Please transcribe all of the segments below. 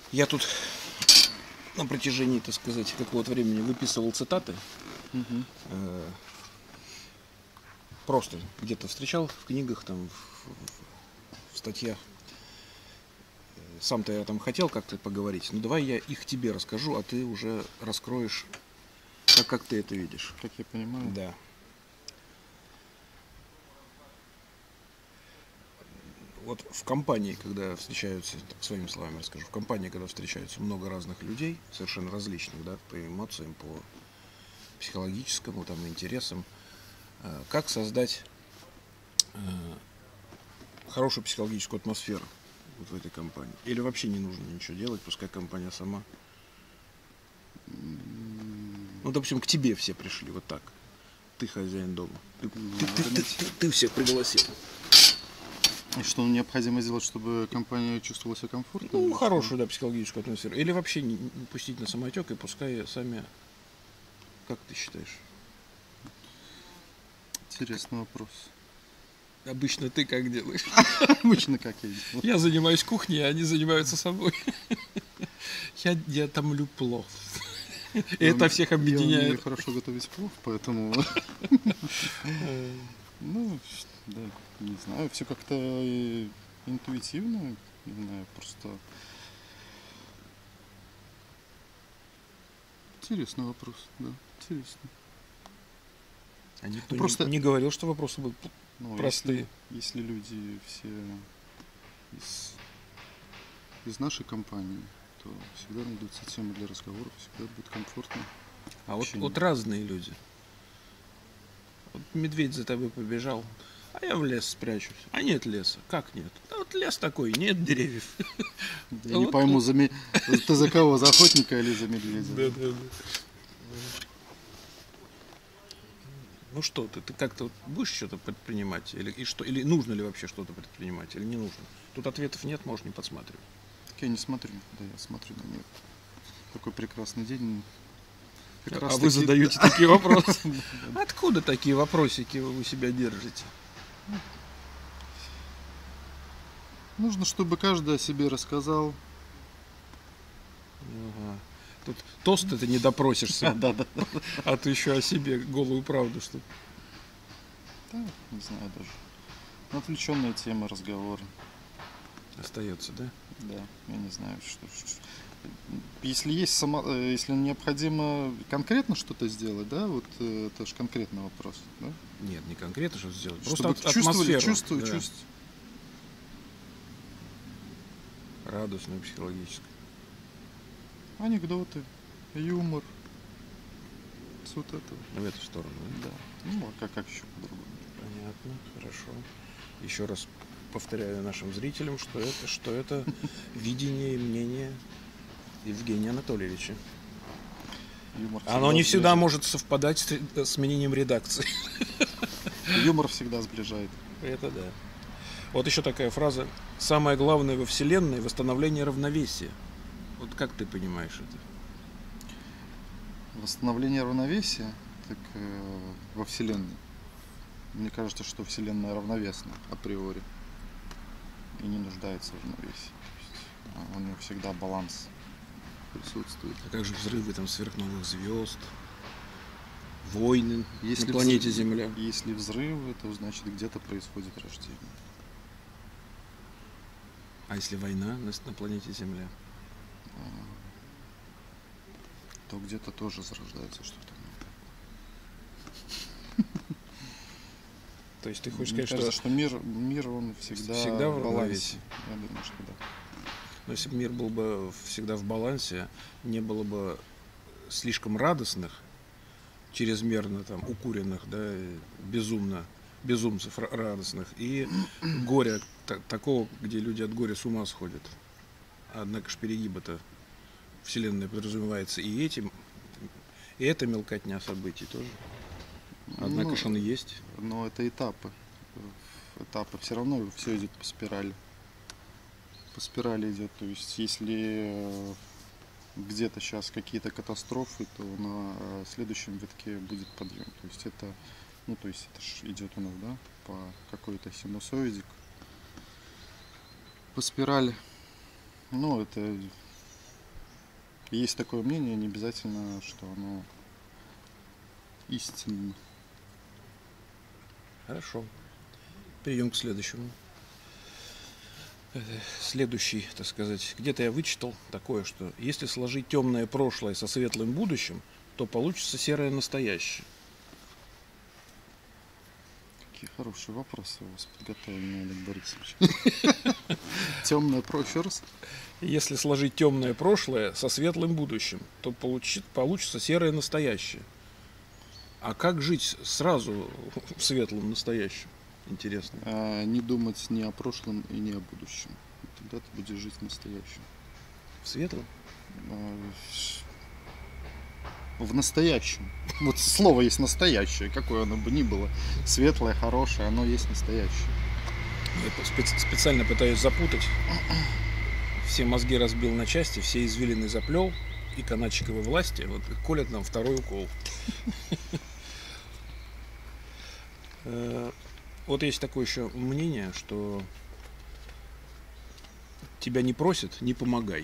Я тут на протяжении, так сказать, какого-то времени выписывал цитаты. Мгм. Просто где-то встречал в книгах, там, в статьях. Сам-то я там хотел как-то поговорить. Ну давай я их тебе расскажу, а ты уже раскроешь, как ты это видишь. Как я понимаю. Да. Вот в компании, когда встречаются, так, своими словами расскажу, в компании, когда встречаются много разных людей, совершенно различных, да, по эмоциям, по психологическому там интересам, как создать хорошую психологическую атмосферу вот в этой компании? Или вообще не нужно ничего делать, пускай компания сама? Ну, допустим, к тебе все пришли вот так. Ты хозяин дома. Ты всех пригласил. И что необходимо сделать, чтобы компания чувствовала себя комфортно? Ну, хорошую, да, психологическую атмосферу. Или вообще не пустить на самотек и пускай сами. Как ты считаешь? Интересный вопрос. Обычно ты как делаешь? Обычно как я делаю. Я занимаюсь кухней, а они занимаются собой. Я томлю плов. И это всех Я объединяет. умею хорошо готовить плов, поэтому... Ну, да, не знаю, все как-то интуитивно, не знаю, просто... Интересный вопрос, да, интересно. А никто Просто- не говорил, что вопросы будут Ну, простые. Если люди все из нашей компании, то всегда найдутся темы для разговоров, всегда будет комфортно. А вот общение. разные люди. Вот медведь за тобой побежал, а я в лес спрячусь. А нет леса. Как нет? Да вот лес такой, нет деревьев. Я не пойму, ты за кого, за охотника или за медведя? Да. Ну что, ты как-то вот будешь что-то предпринимать? Или нужно ли вообще что-то предпринимать, или не нужно? Тут ответов нет, можешь не подсматривать. Так я не смотрю, да, я смотрю на нее. Такой прекрасный день. А вы задаете такие вопросы? Откуда такие вопросики вы у себя держите? Нужно, чтобы каждый о себе рассказал. Ага. Тут тост это не допросишься, Да. а ты еще о себе голую правду, что Да, не знаю даже. Отвлеченные темы, разговоры. остается, да? Да, я не знаю, если есть если необходимо конкретно что-то сделать, да, вот это же конкретный вопрос, да? Нет, не конкретно что сделать. Чтобы Просто чувствовали, атмосферу. чувствовали. Радостную, психологическую. Анекдоты, юмор. Вот это. В эту сторону, да? Да. Ну, а как еще по-другому? Понятно, хорошо. Еще раз повторяю нашим зрителям, что это видение и мнение Евгения Анатольевича. Юмор Оно не всегда сближает. может совпадать с мнением редакции. Юмор всегда сближает. Это да. Вот еще такая фраза. Самое главное во Вселенной — восстановление равновесия. Вот как ты понимаешь это? Восстановление равновесия так, во Вселенной. Мне кажется, что Вселенная равновесна априори и не нуждается в равновесии. То есть, у нее всегда баланс присутствует. А как же взрывы там сверхновых звезд, войны Если на планете Земля? Если взрывы, то значит где-то происходит рождение. А если война на планете Земля? То где-то тоже зарождается что-то. То есть ты хочешь Мне сказать, кажется, что мир он всегда в в балансе. равновесии? Я думаю, что да. Но если бы мир был бы всегда в балансе, не было бы слишком радостных, чрезмерно там укуренных, да, безумцев радостных, и горя такого, где люди от горя с ума сходят. Однако ж перегиба-то Вселенная подразумевается и этим, и эта мелкотня событий тоже. Однако ж он есть. Но это этапы. Этапы все равно все идет по спирали. По спирали идет. То есть если где-то сейчас какие-то катастрофы, то на следующем витке будет подъем. То есть это, ну то есть это ж идет у нас, да, по какой-то синусоидик, по спирали. Ну это Есть такое мнение, не обязательно, что оно истинно. Хорошо. Перейдем к следующему. Следующий, так сказать, где-то я вычитал такое, что если сложить темное прошлое со светлым будущим, то получится серое настоящее. Какие хорошие вопросы у вас подготовлены, Олег Борисович. Темное прошлое. Если сложить темное прошлое со светлым будущим, то получится серое настоящее. А как жить сразу в светлом настоящем? Интересно. Не думать ни о прошлом и ни о будущем. Тогда ты будешь жить настоящим. В светлом? В настоящем. Вот слово есть настоящее, какое оно бы ни было. Светлое, хорошее, оно есть настоящее. Я специально пытаюсь запутать. Все мозги разбил на части, все извилины заплел, и канатчиковой власти вот колят нам второй укол. Вот есть такое еще мнение, что тебя не просят, не помогай.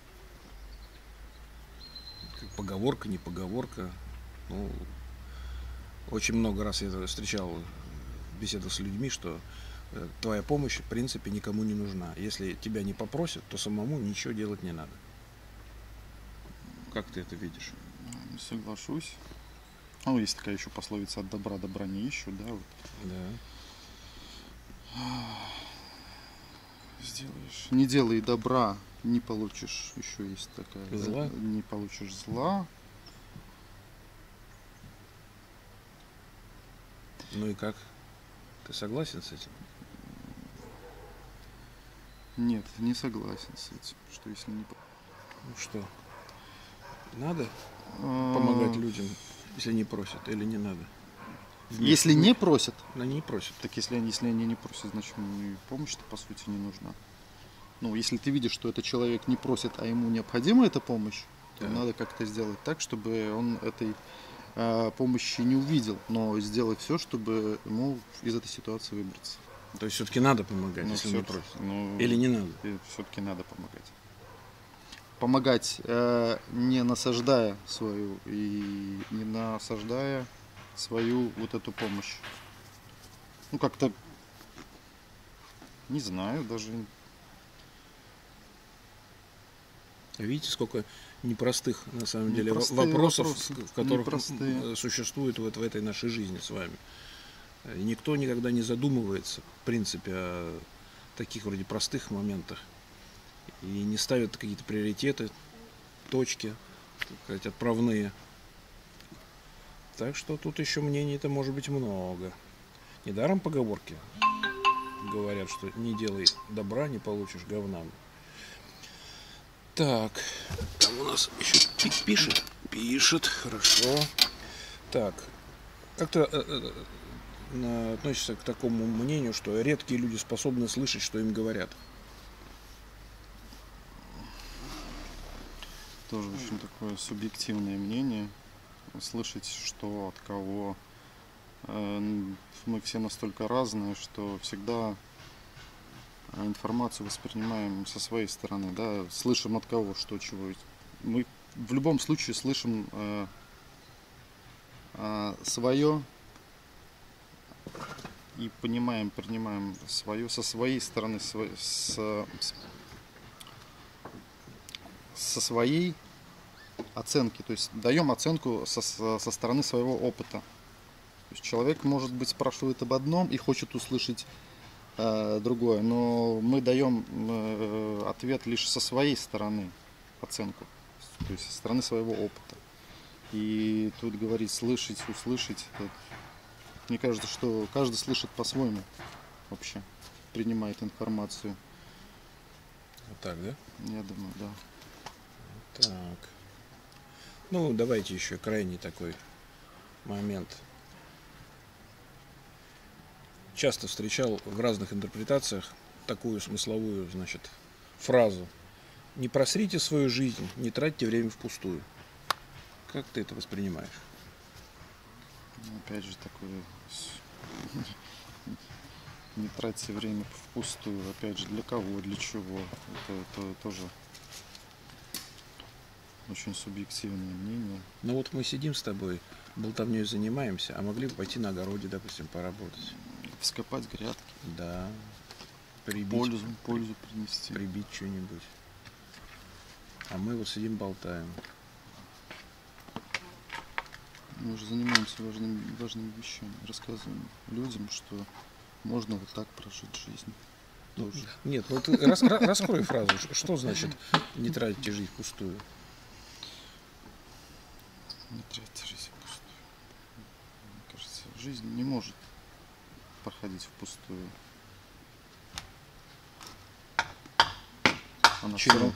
Как поговорка, не поговорка. Ну, очень много раз я встречал беседу с людьми, что твоя помощь в принципе никому не нужна. Если тебя не попросят, то самому ничего делать не надо. Как ты это видишь? Не соглашусь. Ну, есть такая еще пословица: от добра добра не ищут, да? Вот. Да. Сделаешь. Не делай добра, не получишь. Еще есть такая. Зла? Да? Не получишь зла. Ну и как? Ты согласен с этим? Нет, не согласен с этим. Что если не... Ну что? Надо помогать людям, если не просят, или не надо? Если не просят, они не просят. так если они не просят, значит и помощь-то по сути не нужна. Ну, если ты видишь, что этот человек не просит, а ему необходима эта помощь, то надо как-то сделать так, чтобы он этой помощи не увидел, но сделать все, чтобы ему из этой ситуации выбраться. То есть все-таки надо помогать, Но если не просят? Или не надо? Все-таки надо помогать. Помогать, не насаждая свою и не насаждая свою вот эту помощь. Ну, как-то, не знаю, даже... Видите, сколько непростых, на самом деле, вопросов, которые существуют вот в этой нашей жизни с вами. И никто никогда не задумывается, в принципе, о таких вроде простых моментах. И не ставят какие-то приоритеты, точки, так сказать, отправные. Так что тут еще мнений-то может быть много. Недаром поговорки говорят, что не делай добра, не получишь говна. Так, там у нас еще пишет. Пишет, хорошо. Так, как ты относишься к такому мнению, что редкие люди способны слышать, что им говорят? Тоже очень такое субъективное мнение. Слышать, что от кого. Мы все настолько разные, что всегда информацию воспринимаем со своей стороны, да, слышим от кого, что, чего. Мы в любом случае слышим свое и понимаем, принимаем свое со своей стороны, со своей оценки, то есть даем оценку со стороны своего опыта. То есть человек, может быть, спрашивает об одном и хочет услышать другое, но мы даем ответ лишь со своей стороны, оценку, то есть со стороны своего опыта. И тут говорить слышать, услышать, мне кажется, что каждый слышит по-своему вообще, принимает информацию. Вот так, да? Я думаю, да. Так. Ну, давайте еще крайний такой момент. Часто встречал в разных интерпретациях такую смысловую, значит, фразу: не просрите свою жизнь, не тратьте время впустую. Как ты это воспринимаешь? Опять же, такое... Не тратьте время впустую. Опять же, для кого, для чего? Это тоже очень субъективное мнение. Ну вот мы сидим с тобой, болтовней занимаемся, а могли бы пойти на огороде, допустим, поработать. Вскопать грядки, Да. Прибить, пользу принести. прибить что-нибудь. А мы вот сидим, болтаем. Мы уже занимаемся важными вещами. Рассказываем людям, что можно вот так прожить жизнь. Тоже. Нет, ну ты раскрой фразу. Что значит не тратите жизнь впустую? Не тратьте жизнь впустую. Мне кажется, жизнь не может проходить впустую. Она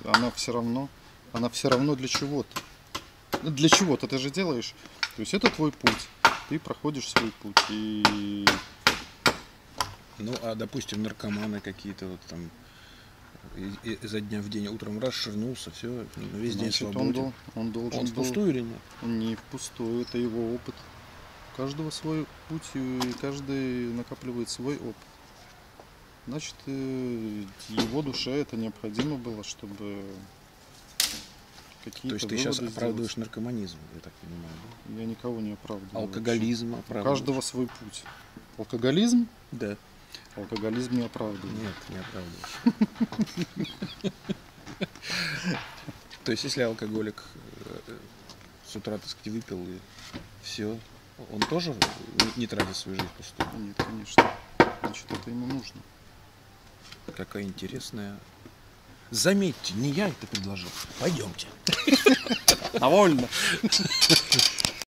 все равно для чего-то. Для чего-то ты же делаешь. То есть это твой путь. Ты проходишь свой путь. И Ну, а допустим, наркоманы какие-то вот там изо дня в день утром раз ширнулся, все, весь день значит, свободен. он должен Он впустую или нет? Не впустую, это его опыт. У каждого свой путь, и каждый накапливает свой опыт. Значит, его душе это необходимо было, чтобы какие-то То есть ты сейчас выводы оправдываешь сделать. наркоманизм, я так понимаю, да? Я никого не оправдываю. Алкоголизм вообще. У оправдываешь? каждого свой путь. Алкоголизм? Да. Алкоголизм не оправдываю. Нет, не оправдываешь. То есть, если алкоголик с утра, так сказать, выпил и все, он тоже не тратит свою жизнь впустую? Нет, конечно. Значит, это ему нужно. Какая интересная. Заметьте, не я это предложил. Пойдемте. Довольно.